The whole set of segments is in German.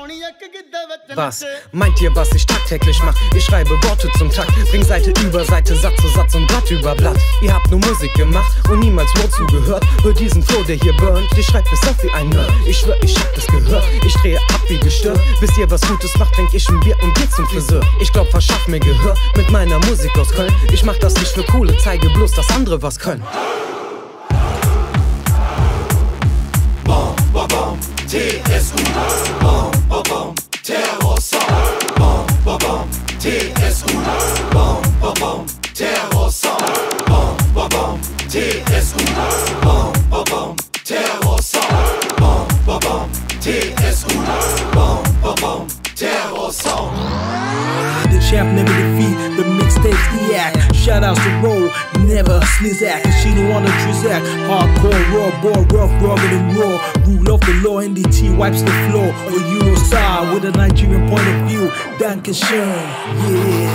Was meint ihr, was ich tagtäglich mach? Ich schreibe Worte zum Takt, bring Seite über Seite, Satz für Satz und Blatt über Blatt. Ihr habt nur Musik gemacht und niemals Wort zugehört. Hört diesen Flow, der hier burnt. Ich schreib bis auf wie ein Nerd. Ich schwör, ich hab das gehört. Ich drehe ab wie gestört. Bis ihr was Gutes macht, trink ich ein Bier und geh zum Friseur. Ich glaub, verschaff mir Gehör mit meiner Musik aus Köln. Ich mach das nicht für Kohle, zeige bloß, dass andere was können. Bom, bom, bom, TSU. Bom, bom, bom, Terror-Sound. Bom, bom, bom, TSU. Bom, bom, bom, Terror-Sound. Bom, bom, bom, TSU. Bom, bom, bom, Terror-Sound. Bom, bom, bom, TSU. Bom, bom, bom, Terror-Sound. The champ never defeat, the mixtapes EAC. Shoutouts to Roll, never Slizak. And she don't wanna Trizak. Hardcore, raw, boy, rough, rugged and raw. Rule of the law, NDT wipes the floor. Or Eurostar with a Nigerian point of view. Dankeschön, yeah.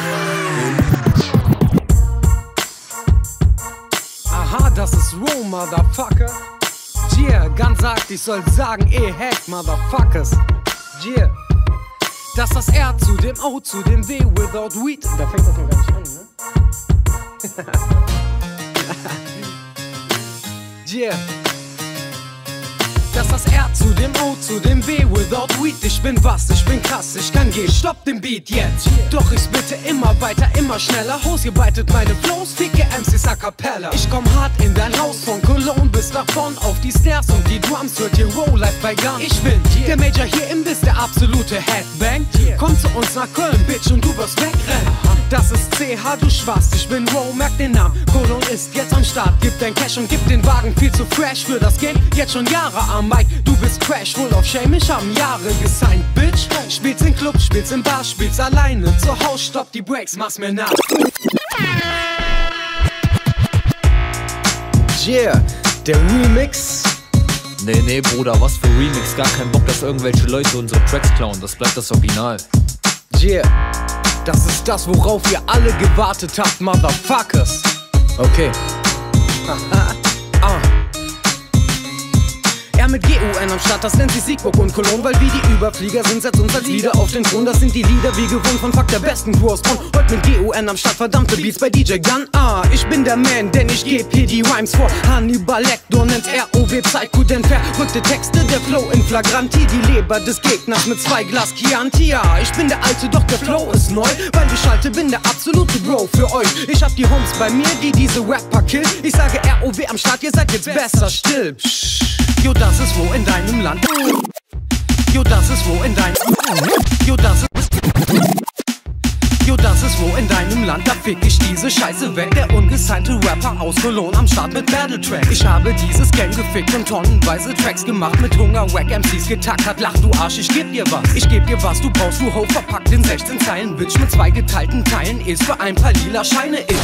Aha, das ist Raw, Motherfucker. Yeah, ganz sagt, ich soll sagen, hack, Motherfuckers. Yeah. Das ist das R zu dem O zu dem W without weed. Da fängt das noch gar nicht an, ne? Yeah. Das ist das R zu dem O zu dem W without weed. Ich bin was, ich bin krass, ich kann gehen. Stopp den Beat jetzt. Doch ich bitte immer weiter, immer schneller. Ausgebreitet meine Flows, ficke MCs a cappella. Ich komm hart in dein Haus, von Cologne bis nach Bonn. Auf die Stairs und die Drums hört hier Roll live bei Gun. Ich bin der Major hier im Biss, der absolute Headbang. Komm zu uns nach Köln, Bitch, und du wirst wegrennen. Das ist CH, du Schwarz, ich bin Row, merk den Namen. Cologne ist jetzt am Start, gib dein Cash und gib den Wagen viel zu fresh für das Game. Jetzt schon Jahre am Mike, du bist Crash, wohl auf Shame, ich hab Jahre gesigned, Bitch. Spielst in Club, spielst im Bar, spielst alleine zu Haus, stopp die Breaks, mach's mir nach. Yeah, der Remix. Nee, Bruder, was für Remix? Gar kein Bock, dass irgendwelche Leute unsere Tracks klauen. Das bleibt das Original. Yeah, das ist das, worauf ihr alle gewartet habt, Motherfuckers. Okay. Er mit GUN am Start, das nennt sich Siegburg und Cologne, weil wir die Überflieger sind, setzt uns als Lieder auf den Thron. Das sind die Lieder wie gewohnt von Fakt der besten Crew aus Bonn. Heute mit GUN am Start, verdammte Beats bei DJ Gun. Ich bin der Man, denn ich geb hier die Rhymes vor. Hannibal Lecter nennt's ROW Psycho, denn verrückte Texte, der Flow in Flagranti. Die Leber des Gegners mit 2 Glas Chianti. Ja, ich bin der Alte, doch der Flow ist neu, weil ich schalte, bin der absolute Bro für euch. Ich hab die Homes bei mir, die diese Rapper killen. Ich sage ROW am Start, ihr seid jetzt besser still. Jo, das ist wo in deinem Land. Jo, das ist wo in deinem. Jo, das ist wo in deinem Land. Da fick ich diese Scheiße weg. Der ungesignte Rapper aus Cologne am Start mit Battle Track. Ich habe dieses Game gefickt und tonnenweise Tracks gemacht mit Hunger, Wack MCs getackert. Lach du Arsch, ich geb dir was. Ich geb dir was, du brauchst du Ho verpackt in 16 Zeilen. Bitch mit 2 geteilten Teilen ist für ein paar lila Scheine ich.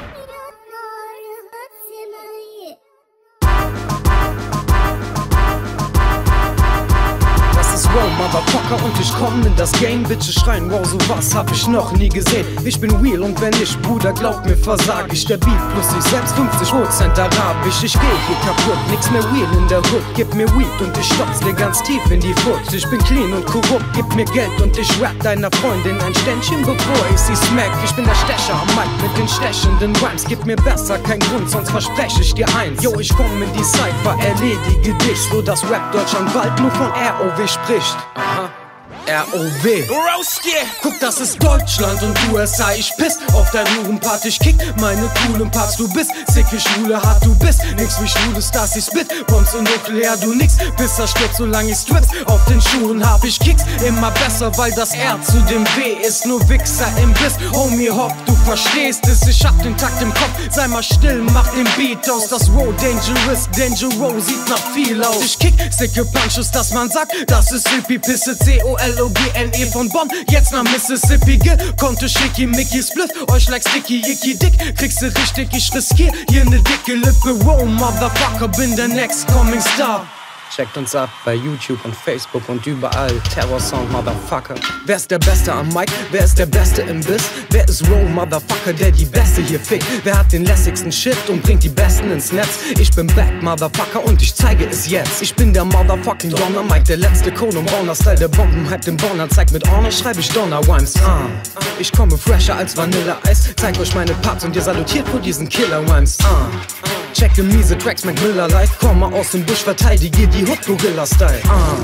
Wow, Motherfucker, und ich komm in das Game. Bitches schreien, wow, sowas hab ich noch nie gesehen. Ich bin real und wenn ich, Bruder, glaub mir, versag ich. Der Beat plus ich selbst 50% arabisch. Ich geh hier kaputt, nix mehr real in der Hood. Gib mir Weed und ich stopf's dir ganz tief in die Foot. Ich bin clean und korrupt, gib mir Geld und ich rap deiner Freundin ein Ständchen, bevor ich sie smack. Ich bin der Stecher am Mic mit den stechenden Rhymes. Gib mir besser kein Grund, sonst verspreche ich dir eins. Yo, ich komm in die Cypher, erledige dich, so dass Rap Deutschland bald nur von ROW spricht. Aha. ROW. Guck, das ist Deutschland und USA. Ich piss auf dein Hurenpart. Ich kick meine coolen Parts. Du bist sicke Schwule, hart du bist. Nix wie schwule Stars, ich spit. Bombs und nuklear, du nix. Pisser stürzt, solange ich Strips auf den Schuhen hab. Ich kicks immer besser, weil das R zu dem W ist. Nur Wichser im Biss. Homie, hopp, du verstehst es. Ich hab den Takt im Kopf. Sei mal still, mach den Beat aus. Das Row dangerous, Dangerous sieht nach viel aus. Ich kick sicke Punches, dass man sagt, das ist Hippie Pisse. COLOGNE von Bonn, jetzt nach Mississippi. Konnte Schicky Mickey Split, euch like Sticky Icky Dick. Kriegst du richtig, ich riskier hier ne dicke Lippe. Wow, Motherfucker, bin der next coming star. Checkt uns ab bei YouTube und Facebook und überall. Terrorsound, Motherfucker. Wer ist der Beste am Mic? Wer ist der Beste im Biss? Wer ist Roll, Motherfucker, der die Beste hier fickt? Wer hat den lässigsten Shit und bringt die Besten ins Netz? Ich bin back, Motherfucker, und ich zeige es jetzt. Ich bin der Motherfucking Donner, Mike, der letzte Code und Bonner Style der Bomben. Halt den Bonner, zeigt mit Honor, schreibe ich Donner Rhymes. Ich komme fresher als Vanilla-Eis. Zeig euch meine Parts und ihr salutiert vor diesen Killer-Rhymes. Checke miese Tracks, Mac Miller Life. Komme aus dem Busch, verteidige die Hook Gorilla-Style.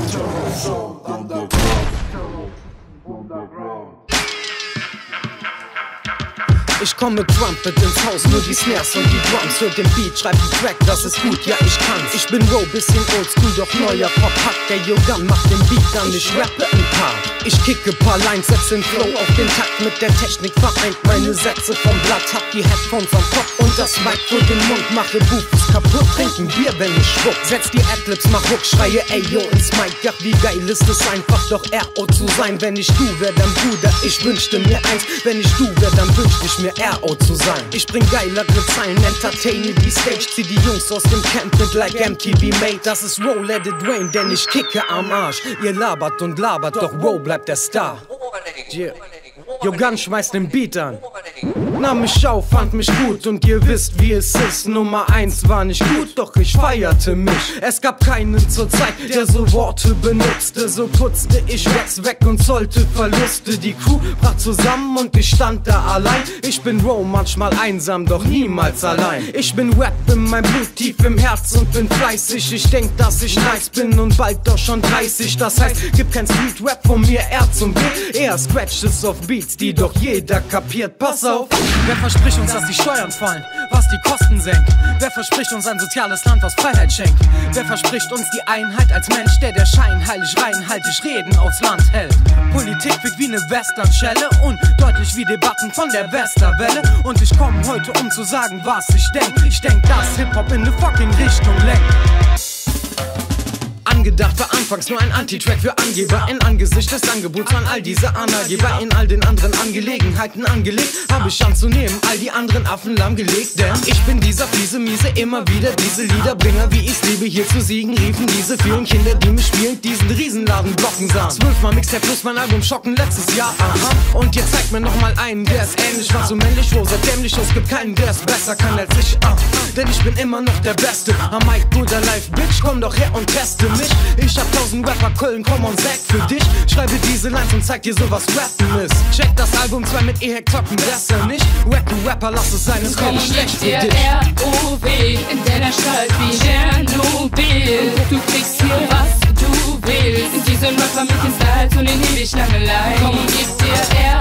Ich komm mit Trumpet ins Haus, nur die Snares und die Drums. Hört den Beat, schreib den Track, das ist gut, ja ich kann's. Ich bin Row, bisschen oldschool, doch neuer Pop-Hack. Der Yogan macht den Beat an, ich rappe ein paar. Ich kicke paar Lines, setz den Flow auf den Takt. Mit der Technik vereint meine Sätze vom Blatt. Hab die Headphones am Kopf und das Mic vor den Mund. Mache Bufus kaputt, trinken Bier, wenn ich schwupp. Setz die Adlibs, mach Ruck, schreie ey yo ins Mic. Ach wie geil ist es einfach, doch R.O. zu sein. Wenn ich du wär, dann Bruder, ich wünschte mir eins. Wenn ich du wär, dann wünschte ich mir R.O. zu sein. Ich bring geilere Zeilen, entertaine die Stage. Zieh die Jungs aus dem Camp mit like MTV Mate. Das ist Row, let it rain, denn ich kicke am Arsch. Ihr labert und labert, doch Row bleibt der Star. Yeah. Yogan schmeißt den Beat an. Nahm mich auf, fand mich gut und ihr wisst wie es ist. Nummer 1 war nicht gut, doch ich feierte mich. Es gab keinen zur Zeit, der so Worte benutzte. So putzte ich Racks weg und zollte Verluste. Die Crew brach zusammen und ich stand da allein. Ich bin Row, manchmal einsam, doch niemals allein. Ich bin Rap in meinem Blut, tief im Herz und bin fleißig. Ich denk, dass ich nice bin und bald doch schon 30. Das heißt, gibt kein Street-Rap von mir, R zum B. Eher Scratches auf Beats, die doch jeder kapiert. Pass auf! Wer verspricht uns, dass die Steuern fallen, was die Kosten senkt? Wer verspricht uns ein soziales Land, was Freiheit schenkt? Wer verspricht uns die Einheit als Mensch, der scheinheilig reinhaltig Reden aufs Land hält? Politik wirkt wie eine Westernschelle und deutlich wie Debatten von der Westerwelle. Und ich komme heute, um zu sagen, was ich denk. Ich denk, dass Hip-Hop in ne fucking Richtung lenkt. Angedacht war anfangs nur ein Anti-Track für Angeber. In Angesicht des Angebots an all diese Angeber. In all den anderen Angelegenheiten angelegt, hab ich anzunehmen, all die anderen Affen lahmgelegt. Denn ich bin dieser fiese, miese, immer wieder diese Liederbringer. Wie ich's liebe, hier zu siegen, riefen diese vielen Kinder, die mich spielen, diesen Riesenladen blocken sahen. 12-mal Mixtape plus mein Album schocken letztes Jahr, aha. Und jetzt zeigt mir nochmal einen, der ist ähnlich, war so männlich, wo sehr dämlich, es gibt keinen, der es besser kann als ich, Denn ich bin immer noch der Beste. Am Mic, Bruder, live, Bitch, komm doch her und teste mich. Ich hab 1000 Rapper, Köln, komm und sag für dich. Schreibe diese Lines und zeig dir so, was Rappen ist. Check das Album 2 mit E-Hack, zocken besser nicht. Rap, du Rapper, lass es sein, es kommt schlecht für dich. R.O.W. in deiner Stadt wie Tschernobyl. Du kriegst hier, was du willst. In diesem Rapper mit den Styles und den ewig lange Line. Komm und gib dir